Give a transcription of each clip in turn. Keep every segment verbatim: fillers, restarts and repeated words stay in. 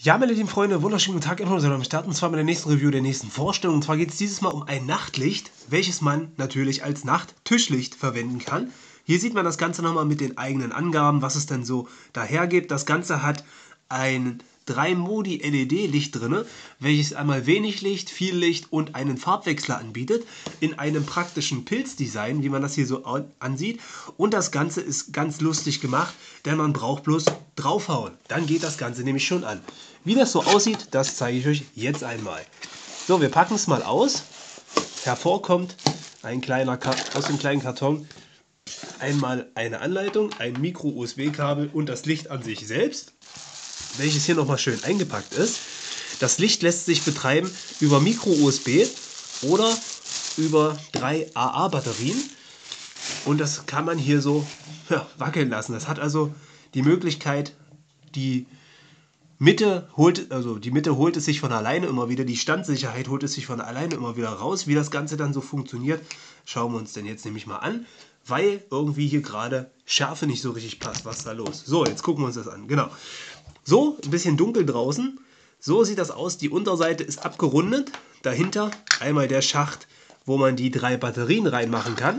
Ja, meine lieben Freunde, wunderschönen guten Tag. Wir starten zwar mit der nächsten Review, der nächsten Vorstellung. Und zwar geht es dieses Mal um ein Nachtlicht, welches man natürlich als Nachttischlicht verwenden kann. Hier sieht man das Ganze nochmal mit den eigenen Angaben, was es denn so dahergibt. Das Ganze hat ein drei Modi L E D-Licht drin, welches einmal wenig Licht, viel Licht und einen Farbwechsler anbietet, in einem praktischen Pilzdesign, wie man das hier so ansieht. Und das Ganze ist ganz lustig gemacht, denn man braucht bloß draufhauen. Dann geht das Ganze nämlich schon an. Wie das so aussieht, das zeige ich euch jetzt einmal. So, wir packen es mal aus. Hervorkommt ein kleiner aus dem kleinen Karton einmal eine Anleitung, ein Micro-U S B-Kabel und das Licht an sich selbst, welches hier nochmal schön eingepackt ist. Das Licht lässt sich betreiben über Micro-U S B oder über drei A A-Batterien und das kann man hier so ja, wackeln lassen. Das hat also die Möglichkeit, die Mitte holt, also die Mitte holt es sich von alleine immer wieder, die Standsicherheit holt es sich von alleine immer wieder raus. Wie das Ganze dann so funktioniert, schauen wir uns denn jetzt nämlich mal an, weil irgendwie hier gerade Schärfe nicht so richtig passt. Was ist da los? So, jetzt gucken wir uns das an. Genau. So, ein bisschen dunkel draußen. So sieht das aus. Die Unterseite ist abgerundet. Dahinter einmal der Schacht, wo man die drei Batterien reinmachen kann.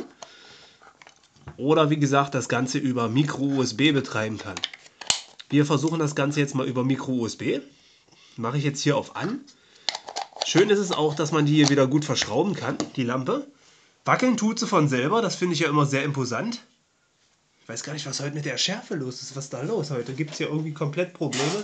Oder wie gesagt, das Ganze über Micro-U S B betreiben kann. Wir versuchen das Ganze jetzt mal über Micro-U S B. Mache ich jetzt hier auf an. Schön ist es auch, dass man die hier wieder gut verschrauben kann, die Lampe. Wackeln tut sie von selber, das finde ich ja immer sehr imposant. Ich weiß gar nicht, was heute mit der Schärfe los ist. Was ist da los heute? Gibt es hier irgendwie komplett Probleme?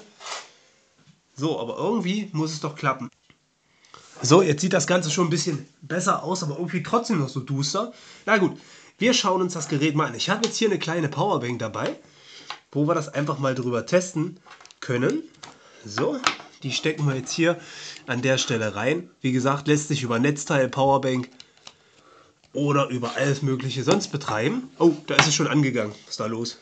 So, aber irgendwie muss es doch klappen. So, jetzt sieht das Ganze schon ein bisschen besser aus, aber irgendwie trotzdem noch so duster. Na gut, wir schauen uns das Gerät mal an. Ich habe jetzt hier eine kleine Powerbank dabei, wo wir das einfach mal drüber testen können. So, die stecken wir jetzt hier an der Stelle rein. Wie gesagt, lässt sich über Netzteil, Powerbank oder über alles mögliche sonst betreiben. Oh, da ist es schon angegangen. Was ist da los?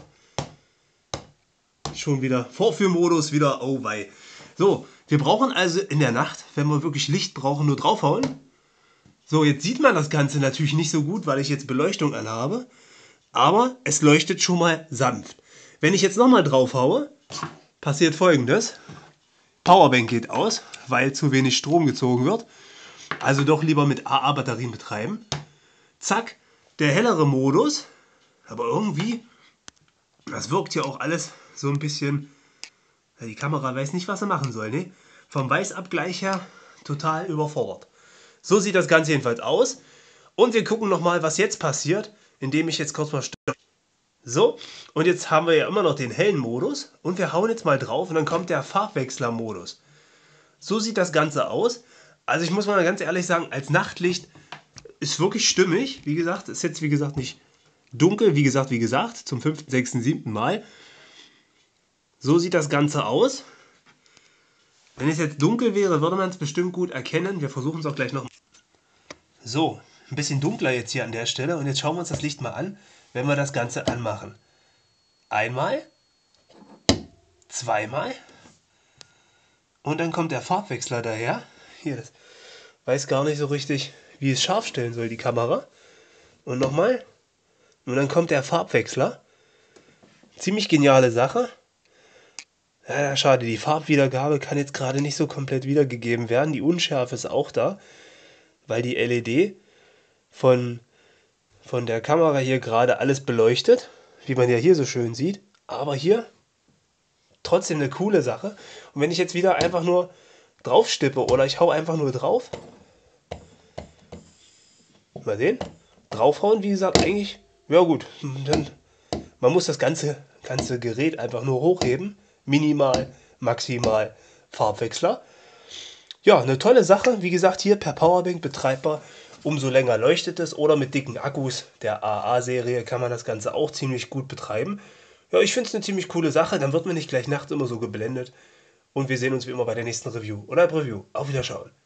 Schon wieder Vorführmodus, wieder oh wei. So, wir brauchen also in der Nacht, wenn wir wirklich Licht brauchen, nur draufhauen. So, jetzt sieht man das Ganze natürlich nicht so gut, weil ich jetzt Beleuchtung anhabe. Aber es leuchtet schon mal sanft. Wenn ich jetzt nochmal drauf haue, passiert Folgendes. Powerbank geht aus, weil zu wenig Strom gezogen wird. Also doch lieber mit A A-Batterien betreiben. Zack, der hellere Modus. Aber irgendwie, das wirkt ja auch alles so ein bisschen, die Kamera weiß nicht, was sie machen soll. Ne? Vom Weißabgleich her total überfordert. So sieht das Ganze jedenfalls aus. Und wir gucken nochmal, was jetzt passiert, indem ich jetzt kurz mal stoppe. So, und jetzt haben wir ja immer noch den hellen Modus und wir hauen jetzt mal drauf und dann kommt der Farbwechsler-Modus. So sieht das Ganze aus. Also ich muss mal ganz ehrlich sagen, als Nachtlicht ist wirklich stimmig. Wie gesagt, ist jetzt wie gesagt nicht dunkel, wie gesagt, wie gesagt, zum fünften, sechsten, siebten Mal. So sieht das Ganze aus. Wenn es jetzt dunkel wäre, würde man es bestimmt gut erkennen. Wir versuchen es auch gleich noch. So, ein bisschen dunkler jetzt hier an der Stelle und jetzt schauen wir uns das Licht mal an, wenn wir das Ganze anmachen. Einmal, zweimal und dann kommt der Farbwechsler daher. Hier, das weiß gar nicht so richtig, wie es scharf stellen soll, die Kamera. Und nochmal. Und dann kommt der Farbwechsler. Ziemlich geniale Sache. Ja, schade, die Farbwiedergabe kann jetzt gerade nicht so komplett wiedergegeben werden. Die Unschärfe ist auch da, weil die L E D von, von der Kamera hier gerade alles beleuchtet, wie man ja hier so schön sieht. Aber hier trotzdem eine coole Sache. Und wenn ich jetzt wieder einfach nur drauf stippe oder ich hau einfach nur drauf, mal sehen, draufhauen, wie gesagt, eigentlich, ja gut, dann, man muss das ganze, ganze Gerät einfach nur hochheben, minimal, maximal Farbwechsler. Ja, eine tolle Sache, wie gesagt, hier per Powerbank betreibbar, umso länger leuchtet es oder mit dicken Akkus der A A-Serie kann man das Ganze auch ziemlich gut betreiben. Ja, ich finde es eine ziemlich coole Sache, dann wird man nicht gleich nachts immer so geblendet und wir sehen uns wie immer bei der nächsten Review oder Preview. Auf Wiederschauen.